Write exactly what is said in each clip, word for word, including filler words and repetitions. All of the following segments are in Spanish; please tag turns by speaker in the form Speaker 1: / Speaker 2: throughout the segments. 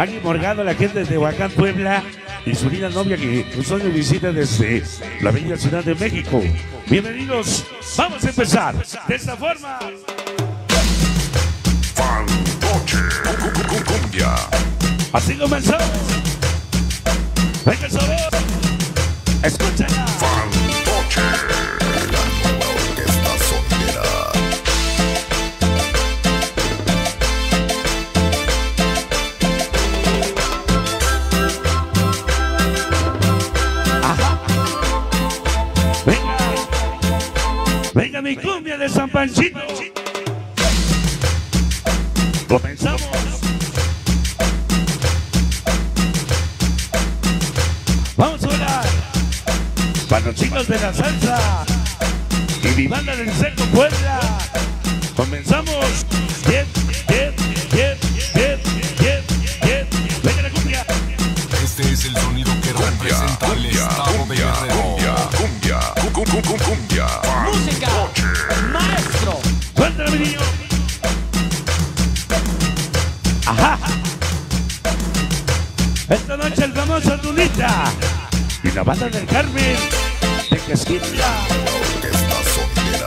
Speaker 1: Maggie Morgado, la gente de Tehuacán, Puebla, y su linda novia que nos hoy nos visita desde la bella Ciudad de México. Bienvenidos, vamos a empezar de esta forma.
Speaker 2: Fantoche, cumbia.
Speaker 1: Así comenzamos. Venga el sabor, escúchala.
Speaker 2: Fantoche, la nueva orquesta sonera.
Speaker 1: Ajá. Venga, venga mi cumbia de San Panchito. Comenzamos. Vamos a orar para los chicos de la salsa y mi banda del Seco Puebla. Comenzamos. Bien, bien, bien, bien, bien, bien. Venga la cumbia.
Speaker 3: Este es el sonido que
Speaker 2: Cumbia,
Speaker 3: representa el
Speaker 2: cumbia,
Speaker 3: estado de
Speaker 2: cumbia,
Speaker 3: Guerrero.
Speaker 2: cumbia, cumbia, cu- cu- cu- cu- cumbia.
Speaker 4: Música, maestro.
Speaker 1: Suéltala, mi niño. Ajá. Esta noche el famoso Dunita y la banda del Carmen de Quesquitla.
Speaker 2: Orquesta sonera.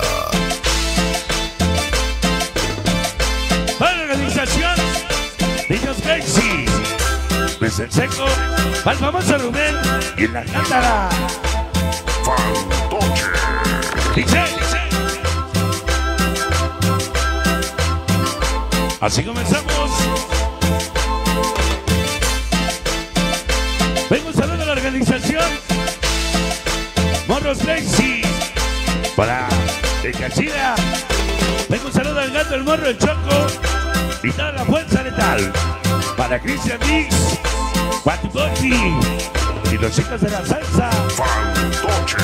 Speaker 1: Para la organización, Niños Gacy, Luis el Seco, para el famoso Rubén y la cántara.
Speaker 2: Fantoche.
Speaker 1: Dice, dice. Así comenzamos. Vengo un saludo a la organización Morros Lazy para el Cachira. Vengo un saludo al gato, el morro, el choco y toda la fuerza letal para Christian Mix, Guatipoti y los chicos de la salsa.
Speaker 2: Fantoche.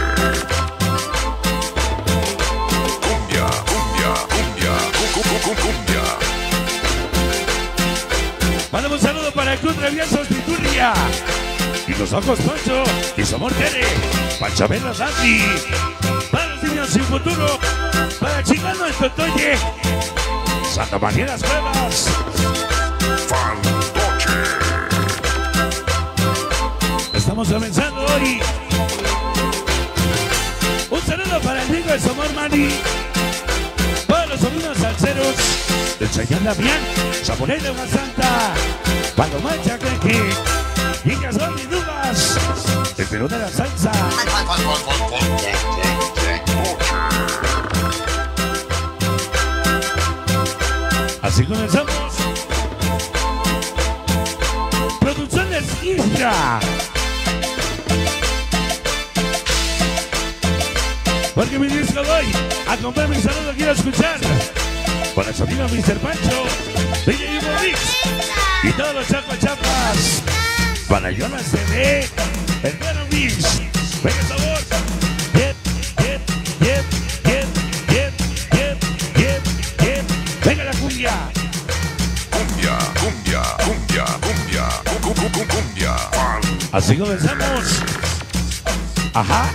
Speaker 2: Cumbia, cumbia, cumbia, cu- cu- cu- cu- cumbia.
Speaker 1: Mándame un saludo para el Club Traviesos Piturria y los ojos Poncho y su amor Tere, para Chabela Santi, para los niños sin futuro, para Chicano el Totoye, Santa María Las Cuevas.
Speaker 2: Fantoche.
Speaker 1: Estamos comenzando hoy. Un saludo para el amigo de Somor Mani, para los sobrinos salseros del señor Damián, Saboré de Santa, Paloma Chacreque, y Casón y Nubas, el Perú de la salsa. Así comenzamos. Producciones Isra. Porque mi disco voy a comprar mi saludo, quiero escuchar. Con el sonido mister Pancho, D J Hugo Mix y todos los chapas chapas. Para Jonas T V, el Piano Mix. Venga sabor. Bien, bien, bien, bien, bien, bien, bien, bien. Venga la cumbia.
Speaker 2: Cumbia, cumbia, cumbia, cumbia, cu- cu- cu- cumbia. Fan.
Speaker 1: Así comenzamos. Ajá.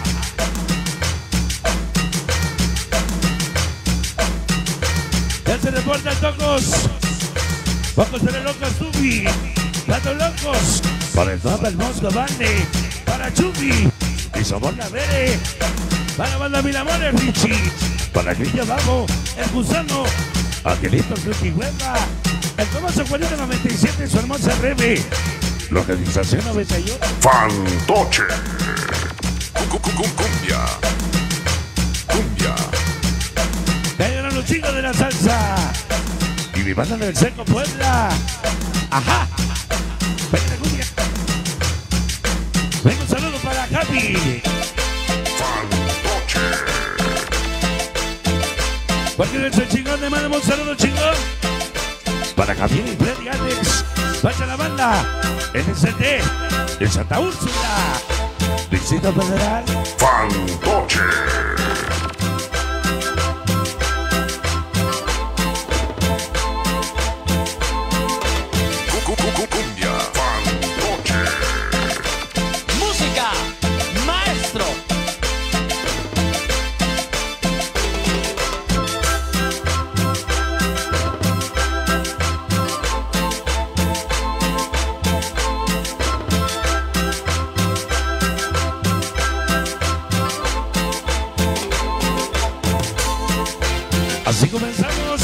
Speaker 1: Ya se reportan tocos. Pocos de los locos Tubi. Platos locos. Para el Papa, el Mosco Bande. Para Chubi. Y Somos la Bere. Para la banda Mil Amores, Richie. Para Grilla Bajo. El Gusano. Angelito Suki Hueva. El famoso Juanito noventa y siete. Su hermosa Rebe. La organización noventa y uno.
Speaker 2: Fantoche. Cu- cu- cu- cumbia. Cumbia.
Speaker 1: Ya llegaron los chicos de la salsa. Y mi banda del Seco Puebla. Ajá. Venga la cumbia. Venga un saludo para Happy.
Speaker 2: Fantoche.
Speaker 1: Porque nuestro chingón le mandamos un saludo chingón. Para Javier y Freddy Alex. Vaya la banda. N S T. En Santa Úrsula. Distrito Federal.
Speaker 2: Fantoche. Cu- cu- cu- cumbia. Fantoche.
Speaker 4: Música, maestro.
Speaker 1: Así comenzamos.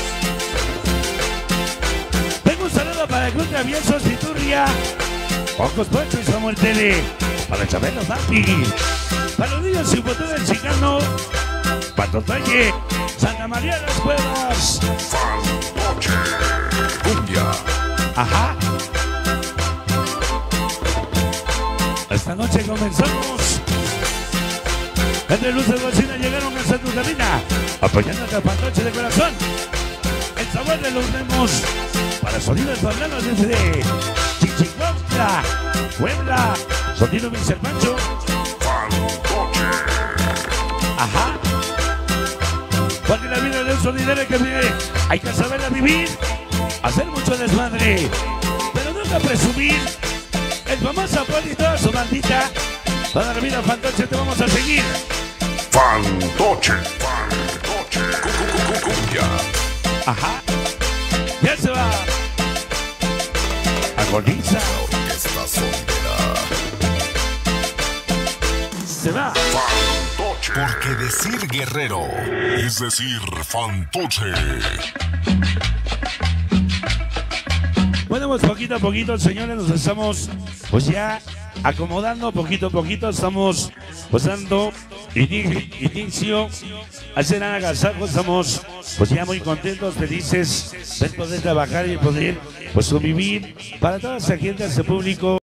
Speaker 1: Tengo un saludo para el Club de Aviensos Viturria, Pocos Poncho y Samuel Tele, para Chabelo Zampi, para los niños y futuro del Chicano, para Totalle, Santa María de las Cuevas.
Speaker 2: Fantoche. Cumbia.
Speaker 1: Ajá. Esta noche comenzamos. Entre luces de bocina llegaron hasta tu cabina, apoyándote a Fantoche de corazón. El sabor de los demos para sonidos poblanos desde Chichicuautla, Puebla, sonido Mister Pancho.
Speaker 2: Fantoche.
Speaker 1: Ajá. Porque la vida de un sonidero que vive, hay que saberla vivir, hacer mucho desmadre, pero nunca presumir. El famoso Poli y toda su bandita, toda la vida Fantoche te vamos a seguir.
Speaker 2: Fantoche. Fantoche. Cu- cu- cu- Cumbia.
Speaker 1: Ajá. Ya se va. Agoniza.
Speaker 2: Orquesta sonidera.
Speaker 1: Se va.
Speaker 2: Fantoche.
Speaker 3: Porque decir guerrero es decir fantoche.
Speaker 1: Bueno, pues poquito a poquito, señores, nos estamos pues ya acomodando poquito a poquito, estamos pues dando ini- inicio a hacer agasajo, estamos pues ya muy contentos, felices de poder trabajar y poder pues convivir para toda esa gente, ese público.